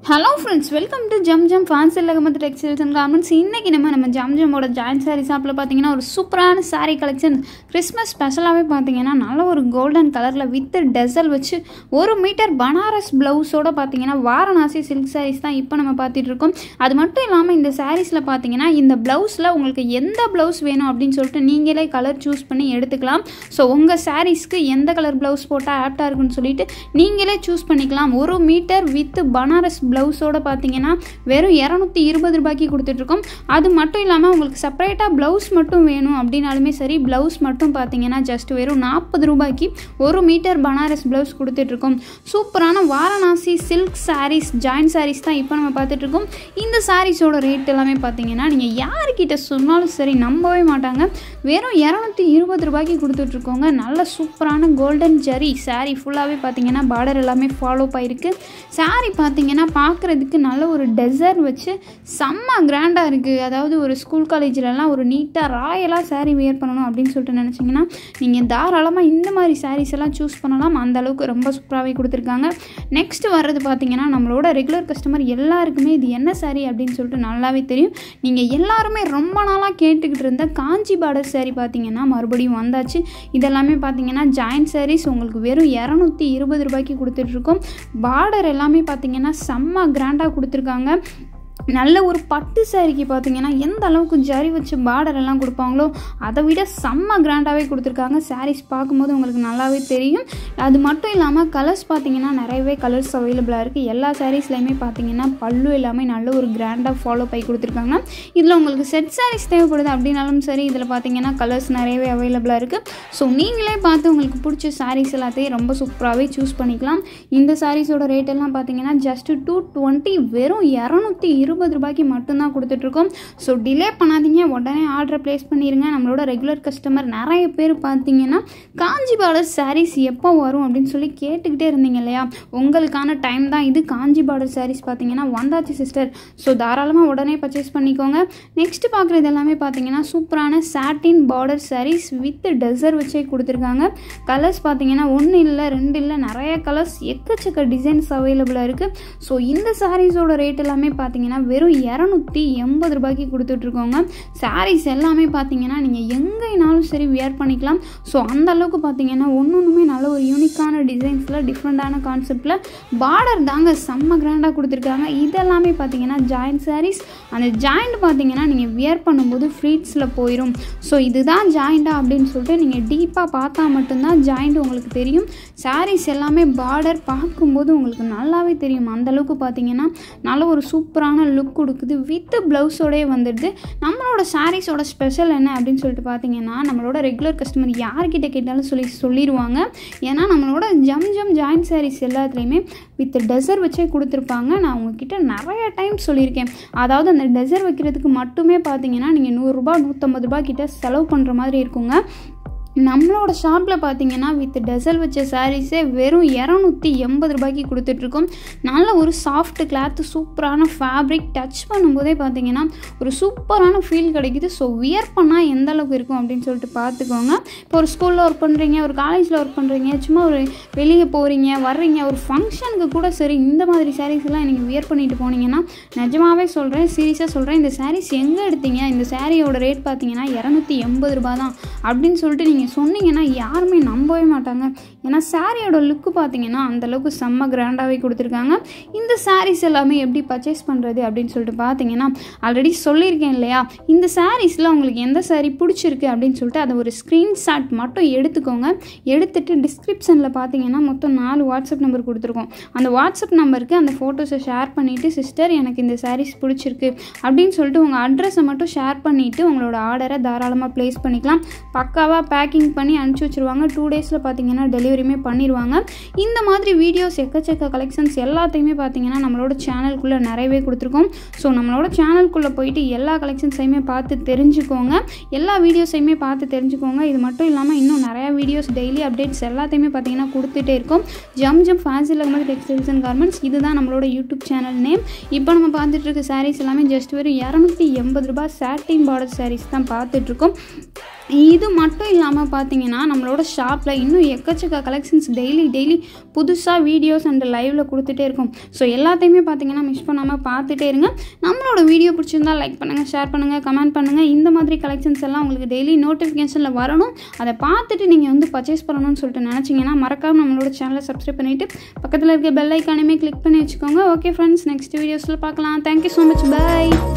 Hello friends, welcome to Zamzam Fazil Ahamed Textiles and Garments. இன்னைக்கு நம்ம ஜம்ஜமோட joint sorry ஷாப்ல பாத்தீங்கன்னா ஒரு சூப்பரான சாரி கலெக்ஷன் கிறிஸ்மஸ் ஸ்பெஷலாவே பாத்தீங்கன்னா நல்ல ஒரு கோல்டன் கலர்ல வித் டெசல் வச்சு 1 மீட்டர் பனாரஸ் ப்ளவுஸோட பாத்தீங்கன்னா வாரணாசி சில்க் சாரீஸ் தான் இப்போ நம்ம பார்த்துட்டு இருக்கோம். அது மட்டும் இல்லாம இந்த சாரீஸ்ல பாத்தீங்கன்னா இந்த ப்ளவுஸ்ல உங்களுக்கு எந்த ப்ளவுஸ் வேணும் அப்படினு சொல்லிட்டு நீங்களே கலர் சூஸ் பண்ணி எடுத்துக்கலாம். சோ உங்க சாரீஸ்க்கு எந்த கலர் ப்ளவுஸ் போட்டா ஆப்டா இருக்குன்னு சொல்லிட்டு நீங்களே சூஸ் பண்ணிக்கலாம். 1 மீட்டர் வித் பனாரஸ் ப்ளவுஸோட பார்த்தீங்கன்னா வெறும் 220 ரூபாய்க்கு கொடுத்துட்டு இருக்கோம். அது மட்டும் இல்லாமல் உங்களுக்கு செப்பரேட்டாக ப்ளவுஸ் மட்டும் வேணும் அப்படின்னாலுமே சரி, ப்ளவுஸ் மட்டும் பார்த்தீங்கன்னா ஜஸ்ட் வெறும் 40 ரூபாய்க்கு 1 மீட்டர் பனாரஸ் ப்ளவுஸ் கொடுத்துட்டு இருக்கோம். சூப்பரான வாரணாசி சில்க் சாரீஸ் ஜாயின்ட் சாரீஸ் தான் இப்போ நம்ம பார்த்துட்டு இருக்கோம். இந்த சாரீஸோட ரேட் எல்லாமே பார்த்தீங்கன்னா நீங்கள் யாருக்கிட்ட சொன்னாலும் சரி நம்பவே மாட்டாங்க. வெறும் 220 ரூபாய்க்கு கொடுத்துட்டு இருக்கோங்க. நல்ல சூப்பரான கோல்டன் ஜரி சாரீ ஃபுல்லாகவே பார்த்தீங்கன்னா பார்டர் எல்லாமே ஃபாலோ ஆயிருக்கு. சாரீ பார்த்தீங்கன்னா பார்க்குறதுக்கு நல்ல ஒரு டெசர் வச்சு செம்ம கிராண்டாக இருக்குது. அதாவது ஒரு ஸ்கூல் காலேஜிலலாம் ஒரு நீட்டாக ராயலாக சாரீ வியர் பண்ணணும் அப்படின்னு சொல்லிட்டு நினச்சிங்கன்னா நீங்கள் தாராளமாக இந்த மாதிரி சாரீஸ் எல்லாம் சூஸ் பண்ணலாம். அந்த அளவுக்கு ரொம்ப சூப்பராகவே கொடுத்துருக்காங்க. நெக்ஸ்ட் வர்றது பார்த்தீங்கன்னா நம்மளோட ரெகுலர் கஸ்டமர் எல்லாருக்குமே இது என்ன சாரீ அப்படின்னு சொல்லிட்டு நல்லாவே தெரியும். நீங்கள் எல்லாருமே ரொம்ப நாளாக கேட்டுக்கிட்டு இருந்த காஞ்சி பார்டர் சாரீ பார்த்தீங்கன்னா மறுபடியும் வந்தாச்சு. இதெல்லாமே பார்த்தீங்கன்னா ஜாயின்ட் சாரீஸ் உங்களுக்கு வெறும் 220 ரூபாய்க்கு கொடுத்துட்ருக்கோம். பார்டர் எல்லாமே பார்த்தீங்கன்னா செம்ம கிராண்டாக கொடுத்துருக்காங்க. நல்ல ஒரு பட்டு சாரிக்கு பார்த்தீங்கன்னா எந்த அளவுக்கு ஜரி வச்சு பார்டர் எல்லாம் கொடுப்பாங்களோ அதை விட செம்ம கிராண்டாகவே கொடுத்துருக்காங்க. சாரீஸ் பார்க்கும்போது உங்களுக்கு நல்லாவே தெரியும். அது மட்டும் இல்லாமல் கலர்ஸ் பார்த்தீங்கன்னா நிறையவே கலர்ஸ் அவைலபிளாக இருக்குது. எல்லா சாரீஸ்லையுமே பார்த்தீங்கன்னா பல்லு எல்லாமே நல்ல ஒரு கிராண்டாக ஃபாலோ பண்ணி கொடுத்துருக்காங்க. இதில் உங்களுக்கு செட் சாரீஸ் தேவைப்படுது அப்படின்னாலும் சரி, இதில் பார்த்தீங்கன்னா கலர்ஸ் நிறையவே அவைலபிளாக இருக்குது. ஸோ நீங்களே பார்த்து உங்களுக்கு பிடிச்ச சாரீஸ் எல்லாத்தையும் ரொம்ப சூப்பராகவே சூஸ் பண்ணிக்கலாம். இந்த சாரீஸோட ரேட் எல்லாம் பார்த்தீங்கன்னா ஜஸ்ட் 220 வெறும் 220 ரூபாய்க்கு மட்டும்தான் கொடுத்துட்ருக்கோம். ஸோ டிலே பண்ணாதீங்க, உடனே ஆர்டரை ப்ளேஸ் பண்ணிடுங்க. நம்மளோட ரெகுலர் கஸ்டமர் நிறைய பேர் பார்த்தீங்கன்னா காஞ்சி பார்டர் சாரீஸ் எப்போ வரும் அப்படின்னு சொல்லி கேட்டுக்கிட்டே இருந்தீங்க இல்லையா? உங்களுக்கான டைம் தான் இது. காஞ்சி பார்டர் சாரீஸ் பார்த்தீங்கன்னா வந்தாச்சு சிஸ்டர். ஸோ தாராளமாக உடனே பர்ச்சேஸ் பண்ணிக்கோங்க. நெக்ஸ்ட் பார்க்குறது எல்லாமே பார்த்தீங்கன்னா சூப்பரான சாட்டின் பார்டர் சாரீஸ் வித் டெசர் வச்சே கொடுத்துருக்காங்க. கலர்ஸ் பார்த்தீங்கன்னா 1 இல்லை 2 இல்லை நிறைய கலர்ஸ் எக்கச்சக்க டிசைன்ஸ் அவைலபிளாக இருக்குது. ஸோ இந்த சாரீஸோட ரேட் எல்லாமே பார்த்தீங்கன்னா வெறும் 280 ரூபாய்க்கு கொடுத்துட்ருக்கோங்க. சாரீஸ் எல்லாமே பார்த்தீங்கன்னா நீங்கள் எங்கேனாலும் சரி வியர் பண்ணிக்கலாம். ஸோ அந்த அளவுக்கு பார்த்தீங்கன்னா ஒன்றுமே நல்ல ஒரு யூனிக்கான டிசைன்ஸில் டிஃப்ரெண்ட்டான கான்செப்டில் பார்டர் தாங்க செம்ம கிராண்டாக கொடுத்துருக்காங்க. இதெல்லாமே பார்த்தீங்கன்னா ஜாயிண்ட் சாரீஸ். அந்த ஜாயிண்ட் பார்த்தீங்கன்னா நீங்கள் வியர் பண்ணும்போது ஃப்ரீட்ஸில் போயிடும். ஸோ இதுதான் ஜாயிண்டா அப்படின்னு சொல்லிட்டு நீங்கள் டீப்பாக பார்த்தா மட்டும்தான் ஜாயிண்ட் உங்களுக்கு தெரியும். சாரீஸ் எல்லாமே பார்டர் பார்க்கும்போது உங்களுக்கு நல்லாவே தெரியும். அந்தளவுக்கு பார்த்தீங்கன்னா நல்ல ஒரு சூப்பரான லுக் கொடுக்குது. வித் ப்ளவுஸோடே வந்துடுது. நம்மளோட சாரீஸோட ஸ்பெஷல் என்ன அப்படின்னு சொல்லிட்டு பார்த்தீங்கன்னா நம்மளோட ரெகுலர் கஸ்டமர் யார்கிட்ட கேட்டாலும் சொல்லிடுவாங்க. ஏன்னா நம்மளோட ஜம்ஜம் ஜாயின்ட் சாரீஸ் எல்லாத்துலேயுமே வித் டெசர் வச்சே கொடுத்துருப்பாங்க. நான் உங்ககிட்ட நிறைய டைம் சொல்லியிருக்கேன். அதாவது அந்த டெசர் வைக்கிறதுக்கு மட்டுமே பார்த்தீங்கன்னா நீங்கள் 100 ரூபாய் 150 ரூபாய் கிட்ட செலவு பண்ணுற மாதிரி இருக்குங்க. நம்மளோட ஷாப்பில் பார்த்தீங்கன்னா வித் டெசல் வச்ச சாரீஸே வெறும் 280 ரூபாய்க்கு கொடுத்துட்ருக்கோம். நல்ல ஒரு சாஃப்ட் கிளாத்து, சூப்பரான ஃபேப்ரிக், டச் பண்ணும்போதே பார்த்தீங்கன்னா ஒரு சூப்பரான ஃபீல் கிடைக்குது. ஸோ வியர் பண்ணால் எந்த அளவுக்கு இருக்கும் அப்படின்னு சொல்லிட்டு பார்த்துக்கோங்க. இப்போ ஒரு ஸ்கூலில் ஒர்க் பண்ணுறீங்க, ஒரு காலேஜில் ஒர்க் பண்ணுறீங்க, சும்மா ஒரு வெளியே போகிறீங்க வர்றீங்க, ஒரு ஃபங்க்ஷனுக்கு கூட சரி இந்த மாதிரி சாரீஸ்லாம் நீங்கள் வியர் பண்ணிட்டு போனீங்கன்னா நிஜமாகவே சொல்கிறேன், சீரியஸாக சொல்கிறேன், இந்த சாரீஸ் எங்கே எடுத்தீங்க, இந்த சாரியோட ரேட் பார்த்தீங்கன்னா 280 ரூபாய் தான் அப்படின்னு சொல்லிட்டு நீங்கள் சொன்னீங்கன்னா யாருமே நம்பவே மாட்டாங்க. ஏன்னா சாரியோட லுக்கு பார்த்தீங்கன்னா அந்தளவுக்கு செம்ம கிராண்டாகவே கொடுத்துருக்காங்க. இந்த சாரீஸ் எல்லாமே எப்படி பர்ச்சேஸ் பண்ணுறது அப்படின்னு சொல்லிட்டு பார்த்தீங்கன்னா ஆல்ரெடி சொல்லியிருக்கேன் இல்லையா? இந்த சாரீஸில் உங்களுக்கு எந்த சாரீ பிடிச்சிருக்கு அப்படின்னு சொல்லிட்டு அதை ஒரு ஸ்க்ரீன்ஷாட் மட்டும் எடுத்துக்கோங்க. எடுத்துகிட்டு டிஸ்கிரிப்ஷனில் பார்த்தீங்கன்னா மொத்தம் 4 வாட்ஸ்அப் நம்பர் கொடுத்துருக்கோம். அந்த வாட்ஸ்அப் நம்பருக்கு அந்த ஃபோட்டோஸை ஷேர் பண்ணிவிட்டு சிஸ்டர் எனக்கு இந்த சாரீஸ் பிடிச்சிருக்கு அப்படின்னு சொல்லிட்டு உங்கள் அட்ரஸை மட்டும் ஷேர் பண்ணிவிட்டு உங்களோட ஆர்டரை தாராளமாக ப்ளேஸ் பண்ணிக்கலாம். பக்காவாக பேக்கிங் பண்ணி அனுப்பிச்சி வச்சுருவாங்க. 2 டேஸில் பார்த்தீங்கன்னா டெலிவரியுமே பண்ணிடுவாங்க. இந்த மாதிரி வீடியோஸ் எக்கச்சக்க கலெக்ஷன்ஸ் எல்லாத்தையுமே பார்த்தீங்கன்னா நம்மளோட சேனலுக்குள்ளே நிறையவே கொடுத்துருக்கோம். ஸோ நம்மளோட சேனலுக்குள்ளே போயிட்டு எல்லா கலெக்ஷன்ஸையுமே பார்த்து தெரிஞ்சுக்கோங்க. எல்லா வீடியோஸையுமே பார்த்து தெரிஞ்சுக்கோங்க. இது மட்டும் இல்லாமல் இன்னும் நிறையா வீடியோஸ் டெய்லி அப்டேட்ஸ் எல்லாத்தையுமே பார்த்தீங்கன்னா கொடுத்துட்டே இருக்கும். Zamzam Fazil Ahmed textiles and garments இதுதான் நம்மளோட யூடியூப் சேனல் நேம். இப்போ நம்ம பார்த்துட்டு இருக்க சாரீஸ் எல்லாமே ஜஸ்ட் வெறும் 280 ரூபாய் சாட்டின் பார்டர் சாரீஸ் தான் பார்த்துட்ருக்கோம். இது மட்டும் இல்லாமல் பார்த்தீங்கன்னா நம்மளோட ஷாப்பில் இன்னும் எக்கச்சக்க கலெக்ஷன்ஸ் டெய்லி புதுசாக வீடியோஸ் அண்ட் லைவில் கொடுத்துட்டே இருக்கும். ஸோ எல்லாத்தையுமே பார்த்தீங்கன்னா மிஸ் பண்ணாமல் பார்த்துட்டே இருங்க. நம்மளோட வீடியோ பிடிச்சிருந்தா லைக் பண்ணுங்கள், ஷேர் பண்ணுங்கள், கமெண்ட் பண்ணுங்கள். இந்த மாதிரி கலெக்ஷன்ஸ் எல்லாம் உங்களுக்கு டெய்லி நோட்டிஃபிகேஷனில் வரணும். அதை பார்த்துட்டு நீங்கள் வந்து பர்ச்சேஸ் பண்ணணும்னு சொல்லிட்டு நினச்சிங்கன்னா மறக்காமல் நம்மளோட சேனலை சப்ஸ்கிரைப் பண்ணிவிட்டு பக்கத்தில் இருக்க பெல் ஐக்கானையுமே கிளிக் பண்ணி வச்சுக்கோங்க. ஓகே ஃப்ரெண்ட்ஸ், நெக்ஸ்ட் வீடியோஸில் பார்க்கலாம். Thank you so much, by.